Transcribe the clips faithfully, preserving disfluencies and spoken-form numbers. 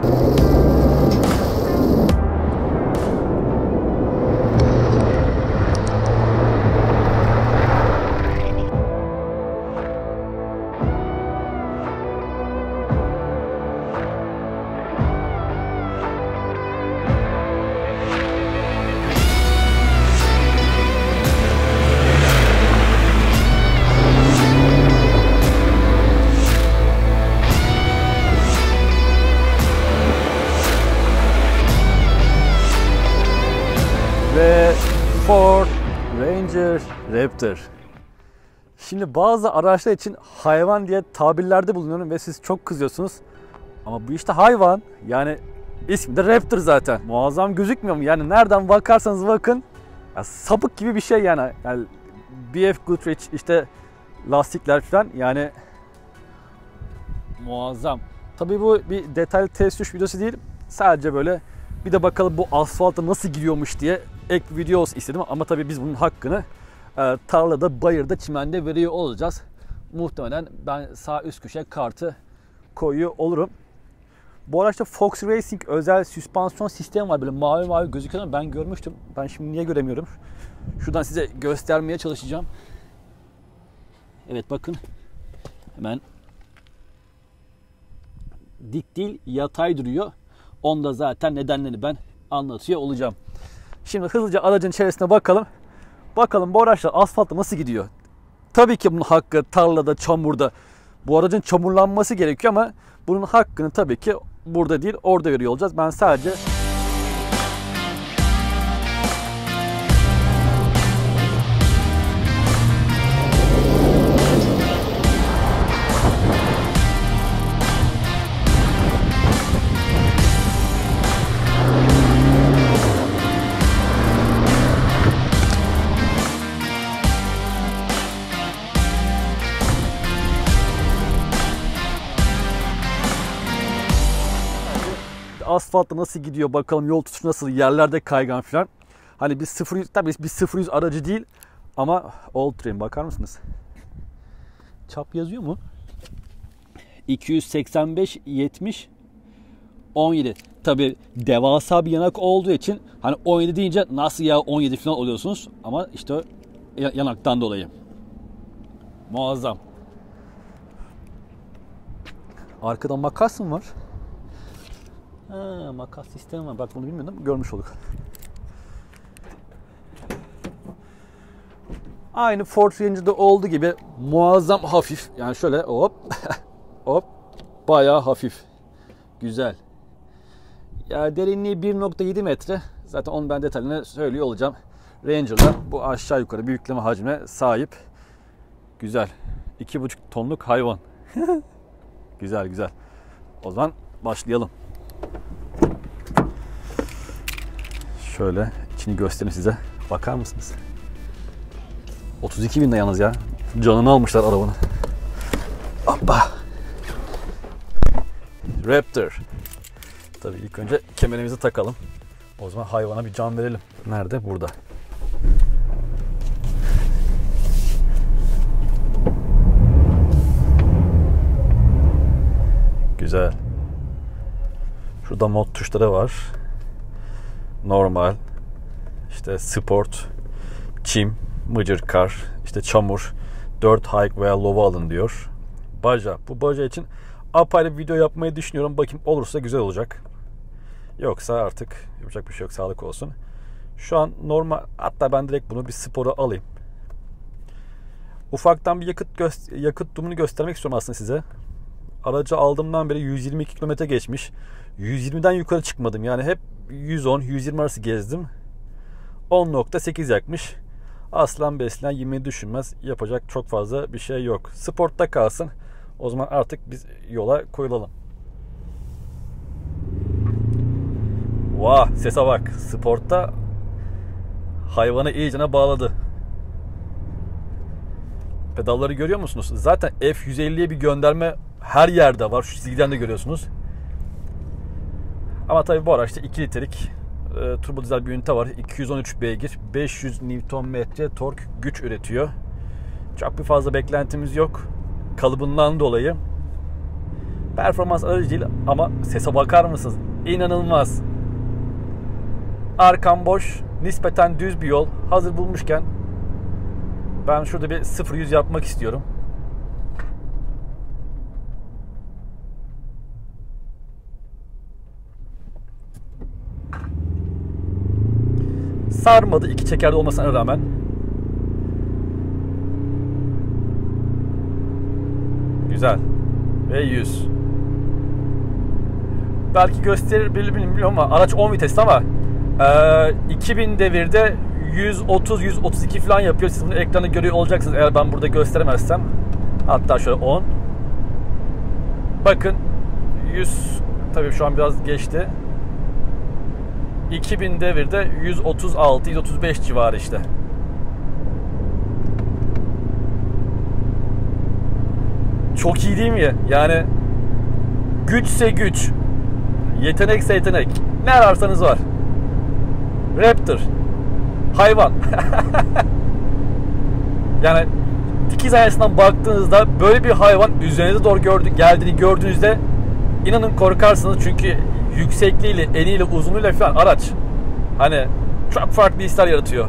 Ve Ford Ranger Raptor. Şimdi bazı araçlar için hayvan diye tabirlerde bulunuyorum ve siz çok kızıyorsunuz. Ama bu işte hayvan. Yani ismi de Raptor zaten. Muazzam gözükmüyor mu? Yani nereden bakarsanız bakın ya sapık gibi bir şey yani. Yani B F Goodrich işte lastikler falan yani muazzam. Tabii bu bir detaylı test sürüş videosu değil. Sadece böyle bir de bakalım bu asfalta nasıl giriyormuş diye ek bir video olsun istedim. Ama tabii biz bunun hakkını e, tarlada, bayırda, çimende veriyor olacağız. Muhtemelen ben sağ üst köşeye kartı koyuyor olurum. Bu araçta Fox Racing özel süspansiyon sistemi var. Böyle mavi mavi gözüküyor ama ben görmüştüm. Ben şimdi niye göremiyorum? Şuradan size göstermeye çalışacağım. Evet bakın. Hemen dik değil, yatay duruyor. Onda zaten nedenlerini ben anlatıyor olacağım. Şimdi hızlıca aracın içerisine bakalım. Bakalım bu araçlar asfaltta nasıl gidiyor? Tabii ki bunun hakkı tarlada, çamurda. Bu aracın çamurlanması gerekiyor ama bunun hakkını tabii ki burada değil orada veriyor olacağız. Ben sadece asfaltta nasıl gidiyor bakalım, yol tutuşu nasıl, yerlerde kaygan falan. Hani biz sıfır yüz, tabii biz sıfır yüz aracı değil ama All Terrain, bakar mısınız? Çap yazıyor mu? iki yüz seksen beş yetmiş on yedi. Tabii devasa bir yanak olduğu için hani on yedi deyince nasıl ya on yedi falan oluyorsunuz ama işte yanaktan dolayı. Muazzam. Arkadan makas mı var? Ha, makas sistemi var. Bak bunu bilmiyordum. Görmüş olduk. Aynı Ford Ranger'da olduğu gibi muazzam hafif. Yani şöyle hop hop bayağı hafif. Güzel. Ya derinliği bir nokta yedi metre. Zaten onu ben detayını söylüyor olacağım. Ranger'la bu aşağı yukarı bir yükleme hacmine sahip. Güzel. iki buçuk tonluk hayvan. Güzel güzel. O zaman başlayalım. Şöyle içini göstereyim size. Bakar mısınız? otuz iki binde yalnız ya. Canını almışlar arabanın. Hoppa. Raptor. Tabii ilk önce kemerimizi takalım. O zaman hayvana bir can verelim. Nerede? Burada. Güzel. Şurada mod tuşları var. Normal, işte sport, çim, mıcır, kar, işte çamur, dört high veya low'a alın diyor. Baja. Bu baja için apayrı bir video yapmayı düşünüyorum. Bakayım olursa güzel olacak. Yoksa artık yapacak bir şey yok. Sağlık olsun. Şu an normal, hatta ben direkt bunu bir spora alayım. Ufaktan bir yakıt gö- yakıt durumunu göstermek istiyorum aslında size. Aracı aldığımdan beri yüz yirmi iki kilometre geçmiş. yüz yirmiden yukarı çıkmadım. Yani hep yüz on yüz yirmi arası gezdim. on nokta sekiz yakmış. Aslan beslen yemeği düşünmez. Yapacak çok fazla bir şey yok. Sportta kalsın. O zaman artık biz yola koyulalım. Vah, sese bak. Sportta hayvanı iyicene bağladı. Pedalları görüyor musunuz? Zaten F yüz elliye bir gönderme her yerde var. Şu çizgiden de görüyorsunuz. Ama tabii bu araçta iki litrelik e, turbo dizel bir ünite var. iki yüz on üç beygir, beş yüz newton metre tork güç üretiyor. Çok bir fazla beklentimiz yok. Kalıbından dolayı Performans aracı değil ama sese bakar mısınız? İnanılmaz. Arkam boş, nispeten düz bir yol. Hazır bulmuşken ben şurada bir sıfır yüz yapmak istiyorum. Sarmadı iki çekerde olmasına rağmen. Güzel. Ve yüz. Belki gösterir bilmiyorum ama araç on vitesli ama e, iki bin devirde yüz otuz yüz otuz iki falan yapıyor. Siz bunu ekranda görüyor olacaksınız eğer ben burada gösteremezsem. Hatta şöyle on. Bakın yüz, tabii şu an biraz geçti. iki bin devirde yüz otuz altı yüz otuz beş civarı işte. Çok iyi değil mi? Yani güçse güç, yetenekse yetenek. Ne ararsanız var. Raptor. Hayvan. Yani dikiz aynasından baktığınızda böyle bir hayvan üzerinize doğru gördü, geldiğini gördüğünüzde inanın korkarsınız çünkü yüksekliğiyle, eniyle, uzunluğuyla falan araç hani çok farklı hisler yaratıyor.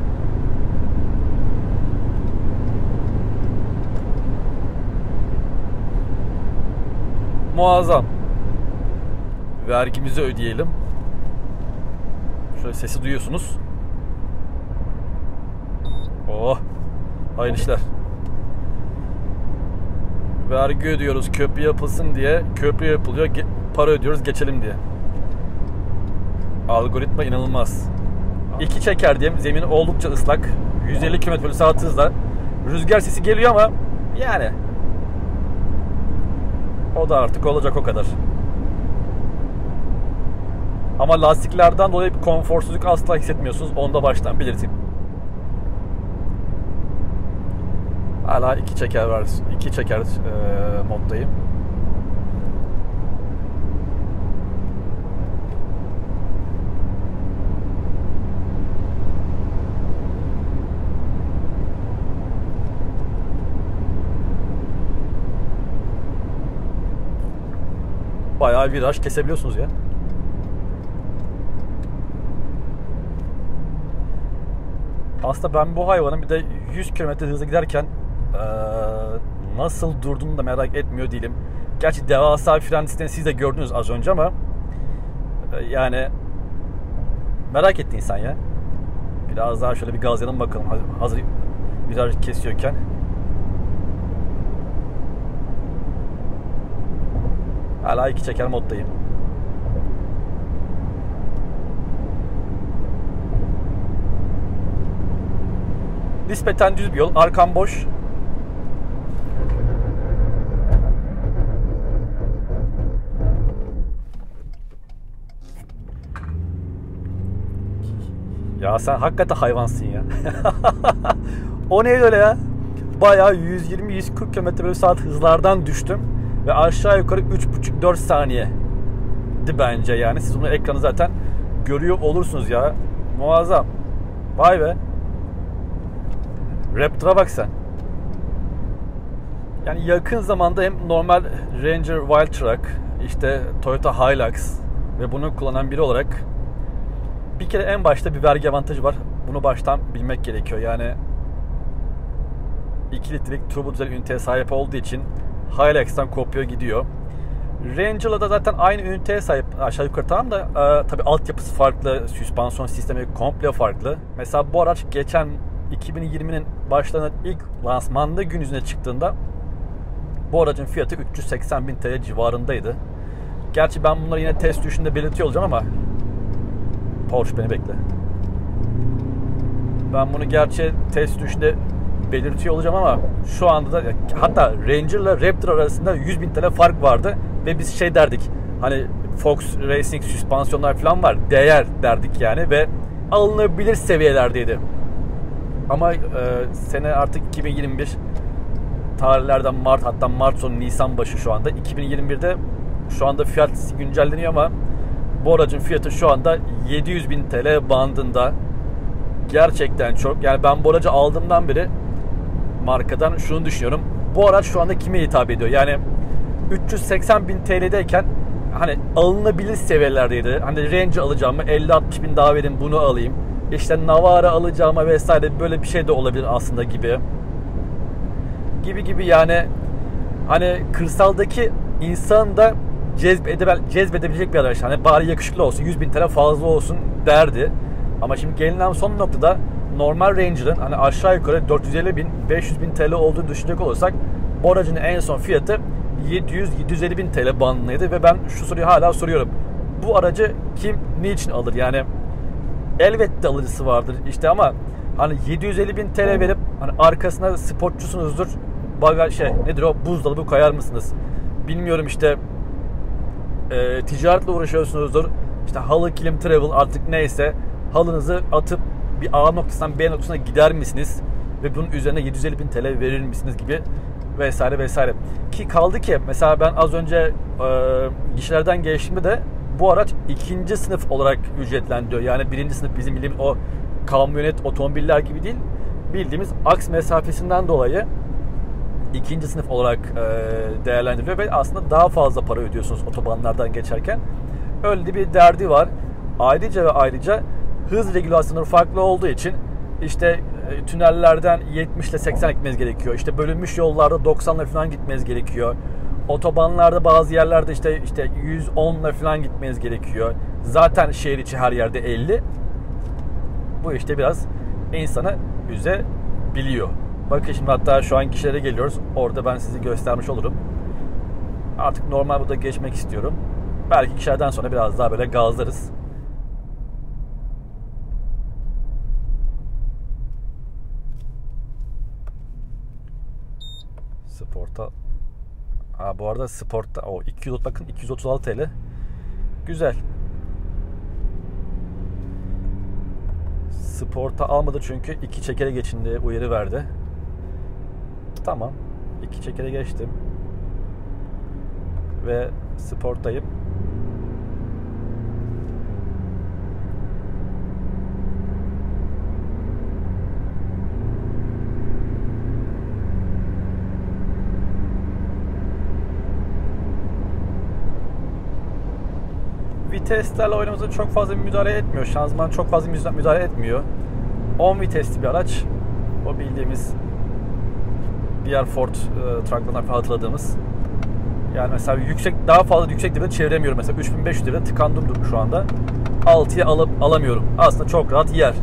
Muazzam. Vergimizi ödeyelim. Şöyle sesi duyuyorsunuz. Oh. Hayırlı işler. Vergi ödüyoruz köprü yapılsın diye. Köprü yapılıyor. Para ödüyoruz geçelim diye. Algoritma inanılmaz. İki çeker diyeyim. Zemin oldukça ıslak. yüz elli kilometre bölü saat hızla. Rüzgar sesi geliyor ama yani o da artık olacak o kadar. Ama lastiklerden dolayı bir konforsuzluk asla hissetmiyorsunuz. Onu da baştan belirteyim. Hala iki çeker var. İki çeker e, moddayım. Bayağı viraj kesebiliyorsunuz ya. Aslında ben bu hayvanın bir de yüz kilometre hızla giderken ee, nasıl durduğunu da merak etmiyor değilim. Gerçi devasa fren sistemini siz de gördünüz az önce ama e, yani merak etti insan ya. Biraz daha şöyle bir gazlayalım bakalım hazır viraj kesiyorken. Hala iki çeker moddayım. Nispeten düz bir yol. Arkam boş. Ya sen hakikaten hayvansın ya. O neydi öyle ya? Bayağı yüz yirmi yüz kırk kilometre bölü saat hızlardan düştüm. Ve aşağı yukarı üç buçuk dört saniyeydi bence yani. Siz bunu ekranı zaten görüyor olursunuz ya. Muazzam. Vay be. Raptor'a bak sen. Yani yakın zamanda hem normal Ranger Wildtrak, işte Toyota Hilux ve bunu kullanan biri olarak bir kere en başta bir vergi avantajı var. Bunu baştan bilmek gerekiyor. Yani iki litrelik turbo dizel üniteye sahip olduğu için Hilux'tan kopuyor gidiyor. Ranger'la da zaten aynı üniteye sahip aşağı yukarı, tamam da e, tabii altyapısı farklı, süspansiyon sistemi komple farklı. Mesela bu araç geçen iki bin yirminin başlarında ilk lansmanda gün yüzüne çıktığında bu aracın fiyatı üç yüz seksen bin T L civarındaydı. Gerçi ben bunları yine test düşüşünde belirtiyor olacağım ama Porsche beni bekle. Ben bunu gerçi test düşüşünde belirtiyor olacağım ama şu anda da hatta Ranger'la Raptor arasında yüz bin T L fark vardı ve biz şey derdik, hani Fox Racing süspansiyonlar falan var, değer derdik yani ve alınabilir seviyelerdeydi. Ama e, sene artık iki bin yirmi bir, tarihlerden Mart, hatta Mart sonu Nisan başı şu anda. iki bin yirmi birde şu anda fiyat güncelleniyor ama bu aracın fiyatı şu anda yedi yüz bin T L bandında. Gerçekten çok. Yani ben bu aracı aldığımdan beri markadan şunu düşünüyorum. Bu araç şu anda kime hitap ediyor? Yani üç yüz seksen bin T L'deyken hani alınabilir seviyelerdeydi. Hani Ranger alacağıma elli altmış bin daha verin bunu alayım. İşte Navara alacağıma vesaire böyle bir şey de olabilir aslında gibi. Gibi gibi yani hani kırsaldaki insan da cezbede, cezbedebilecek bir araç. Hani bari yakışıklı olsun, yüz bin T L fazla olsun derdi. Ama şimdi gelinen son noktada normal Ranger'ın hani aşağı yukarı dört yüz elli bin beş yüz bin T L olduğunu düşünecek olursak bu aracın en son fiyatı yedi yüz yedi yüz elli bin T L bandındaydı ve ben şu soruyu hala soruyorum. Bu aracı kim niçin alır? Yani elbette alıcısı vardır işte ama hani yedi yüz elli bin T L verip hani arkasına sportçusunuzdur, bagaj şey nedir o buzdolabı koyar mısınız? Bilmiyorum işte e, ticaretle uğraşıyorsunuzdur. İşte halı, kilim, travel artık neyse halınızı atıp bir A noktasından B noktasına gider misiniz? Ve bunun üzerine yedi yüz elli bin T L verir misiniz gibi vesaire vesaire. Ki kaldı ki mesela ben az önce e, gişelerden geçtiğimde de bu araç ikinci sınıf olarak ücretlendiriyor. Yani birinci sınıf bizim bildiğimiz o kamyonet, otomobiller gibi değil. Bildiğimiz aks mesafesinden dolayı ikinci sınıf olarak e, değerlendiriliyor ve aslında daha fazla para ödüyorsunuz otobanlardan geçerken. Öyle de bir derdi var. Ayrıca ve ayrıca hız regülasyonları farklı olduğu için işte e, tünellerden yetmiş ile seksen gitmeniz gerekiyor. İşte bölünmüş yollarda doksan ile falan gitmeniz gerekiyor. Otobanlarda bazı yerlerde işte işte yüz on ile falan gitmeniz gerekiyor. Zaten şehir içi her yerde elli. Bu işte biraz insanı üzebiliyor. Bakın şimdi hatta şu an kişilere geliyoruz. Orada ben sizi göstermiş olurum. Artık normal burada geçmek istiyorum. Belki kişilerden sonra biraz daha böyle gazlarız. Sport'a. Ha bu arada Sport'ta o iki yüz bakın iki yüz otuz altı T L. Güzel. Sport'a almadı çünkü iki çekere geçin diye uyarı verdi. Tamam. iki çekere geçtim. Ve Sport'tayım. Viteslerle oynamamıza çok fazla bir müdahale etmiyor. Şanzıman çok fazla müdahale etmiyor. on vitesli bir araç. O bildiğimiz diğer Ford e, trucklardan hatırladığımız. Yani mesela yüksek, daha fazla yüksek devirde çeviremiyorum. Mesela üç bin beş yüz devirde tıkandım şu anda. altıya alıp alamıyorum. Aslında çok rahat yer.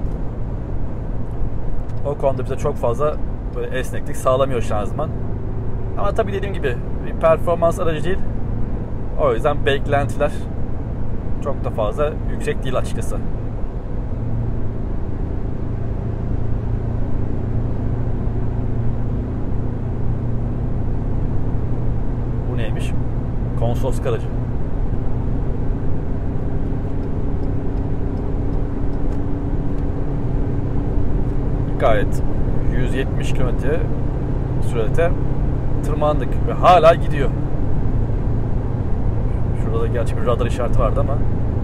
O konuda bize çok fazla böyle esneklik sağlamıyor şanzıman. Ama tabii dediğim gibi bir performans aracı değil. O yüzden beklentiler çok da fazla yüksek değil açıkçası. Bu neymiş? Konsolos aracı. Gayet yüz yetmiş kilometre sürate tırmandık ve hala gidiyor. Şurada da gerçi bir radar işareti vardı ama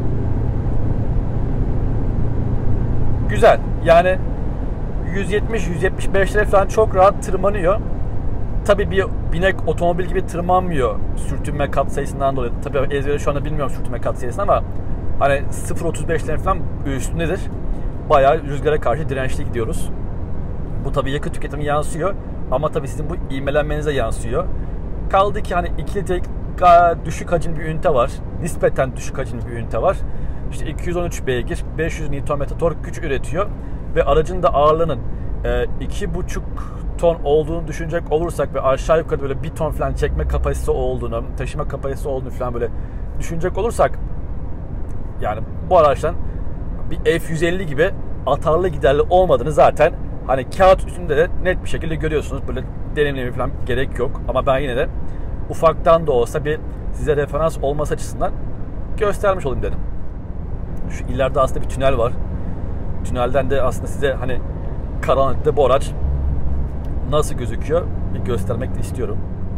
güzel. Yani yüz yetmiş yüz yetmiş beşlere falan çok rahat tırmanıyor. Tabii bir binek otomobil gibi tırmanmıyor sürtünme katsayısından dolayı. Tabii ezbere şu anda bilmiyorum sürtünme katsayısını ama hani sıfır virgül otuz beşlerin falan üstündedir. Bayağı rüzgara karşı dirençli gidiyoruz. Bu tabii yakıt tüketimi yansıyor ama tabii sizin bu ivmelenmenize yansıyor. Kaldı ki hani iki litrelik düşük hacimli bir ünite var. Nispeten düşük hacimli bir ünite var. İşte iki yüz on üç beygir, beş yüz Newton metre tork güç üretiyor ve aracın da ağırlığının iki buçuk ton olduğunu düşünecek olursak ve aşağı yukarı böyle bir ton falan çekme kapasitesi olduğunu, taşıma kapasitesi olduğunu falan böyle düşünecek olursak yani bu araçtan bir F yüz elli gibi atarlı giderli olmadığını zaten hani kağıt üstünde de net bir şekilde görüyorsunuz. Böyle deneyimleme falan gerek yok ama ben yine de ufaktan da olsa bir size referans olması açısından göstermiş olayım dedim. Şu ileride aslında bir tünel var. Tünelden de aslında size hani karanlıkta bu araç nasıl gözüküyor bir göstermek de istiyorum.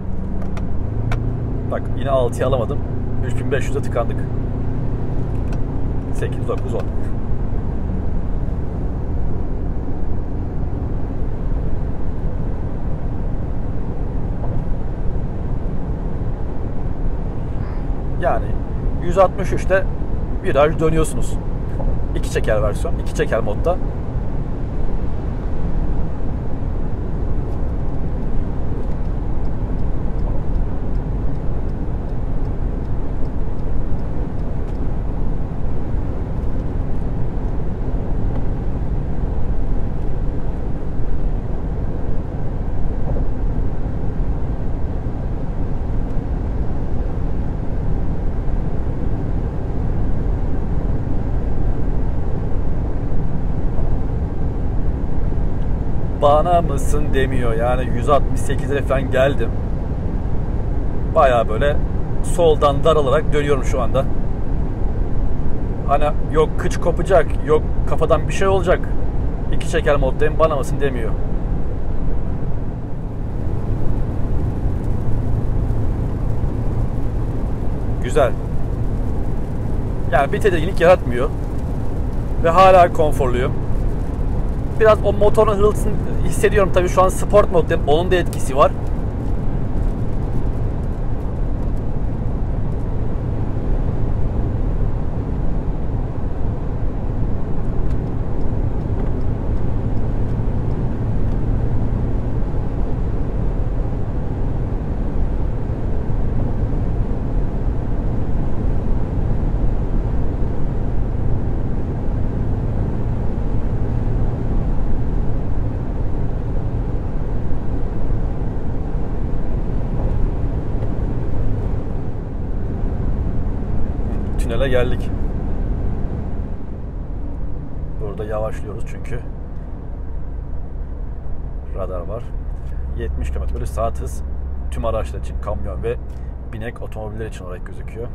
Bak yine altıya alamadım. üç bin beş yüze tıkandık. sekiz, dokuz, on. Yani yüz altmış üçte viraj dönüyorsunuz. İki çeker versiyon, iki çeker modda. Bana mısın demiyor. Yani yüz altmış sekize falan geldim. Baya böyle soldan daralarak dönüyorum şu anda. Hani yok kıç kopacak, yok kafadan bir şey olacak. İki çeker moddayım, bana mısın demiyor. Güzel. Yani bir tedirginlik yaratmıyor. Ve hala konforluyum. Biraz o motorun hırıltısını hissediyorum. Tabii şu an sport moddayım. Onun da etkisi var. Tünele geldik. Burada yavaşlıyoruz çünkü radar var. yetmiş kilometre bölü saat hız tüm araçlar için, kamyon ve binek otomobiller için olarak gözüküyor.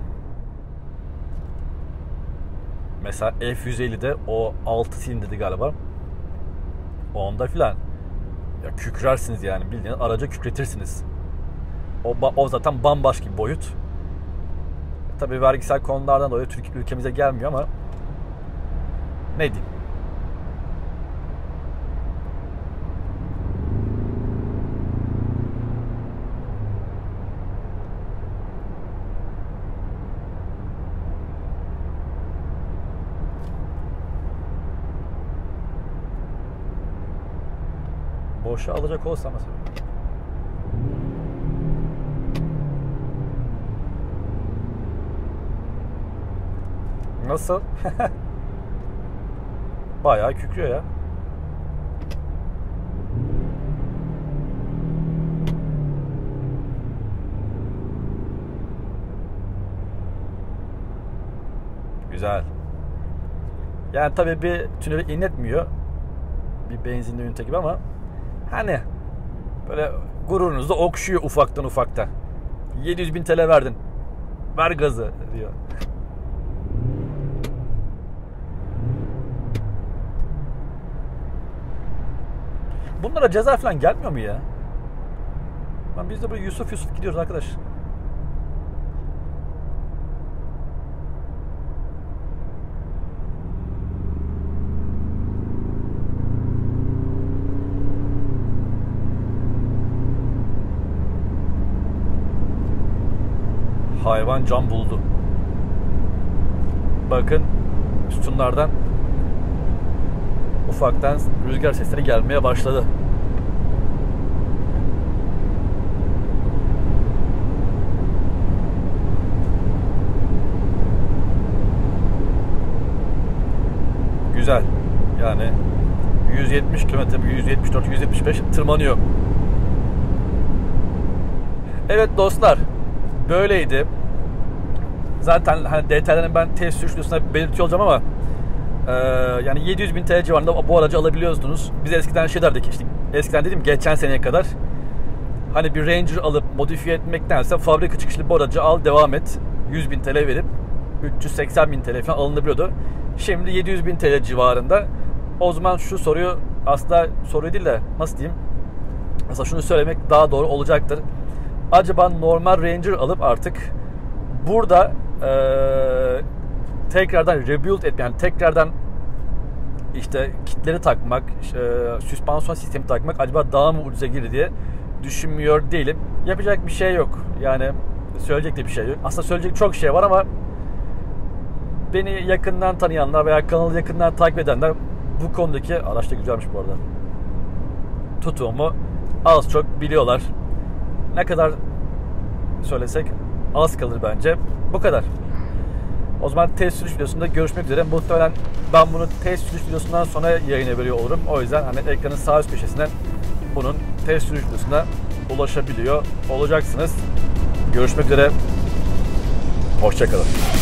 Mesela F yüz ellide o altı silindirdi galiba. Onda filan ya kükrersiniz yani, bildiğiniz araca kükretirsiniz. O, o zaten bambaşka bir boyut. Tabii vergisel konulardan dolayı Türkiye ülkemize gelmiyor ama ne diyeyim. Boşa alacak olsa mesela. Nasıl? Bayağı kükrüyor ya. Güzel. Yani tabii bir tüneli inletmiyor. Bir benzinli ünite gibi ama hani böyle gururunuzu okşuyor ufaktan ufaktan. yedi yüz bin T L verdin, ver gazı diyor. Bunlara ceza falan gelmiyor mu ya? Lan biz de böyle Yusuf Yusuf gidiyoruz arkadaş. Hayvan can buldu. Bakın sütunlardan ufaktan rüzgar sesleri gelmeye başladı. Güzel. Yani yüz yetmiş kilometre, yüz yetmiş dört yüz yetmiş beş tırmanıyor. Evet dostlar, böyleydi. Zaten hani detaylarını ben test sürüş videosunda belirtiyor olacağım ama e, yani yedi yüz bin T L civarında bu aracı alabiliyorsunuz. Biz eskiden şey derdik, işte eskiden dedim geçen seneye kadar hani bir Ranger alıp modifiye etmektense fabrika çıkışlı bu aracı al, devam et. yüz bin T L verip üç yüz seksen bin T L falan alınabiliyordu. Şimdi yedi yüz bin T L civarında. O zaman şu soruyu, aslında soruyu değil de nasıl diyeyim, mesela şunu söylemek daha doğru olacaktır. Acaba normal Ranger alıp artık burada ee, tekrardan rebuild et, yani tekrardan işte kitleri takmak, e, süspansiyon sistemi takmak acaba daha mı ucuza gelir diye düşünmüyor değilim. Yapacak bir şey yok. Yani söyleyecek de bir şey yok. Aslında söyleyecek çok şey var ama beni yakından tanıyanlar veya kanalı yakından takip edenler bu konudaki, araç da güzelmiş bu arada, tutumu az çok biliyorlar. Ne kadar söylesek az kalır bence. Bu kadar. O zaman test sürüş videosunda görüşmek üzere. Muhtemelen ben bunu test sürüş videosundan sonra yayına veriyor olurum. O yüzden hani ekranın sağ üst köşesinden bunun test sürüş videosuna ulaşabiliyor olacaksınız. Görüşmek üzere. Hoşça kalın.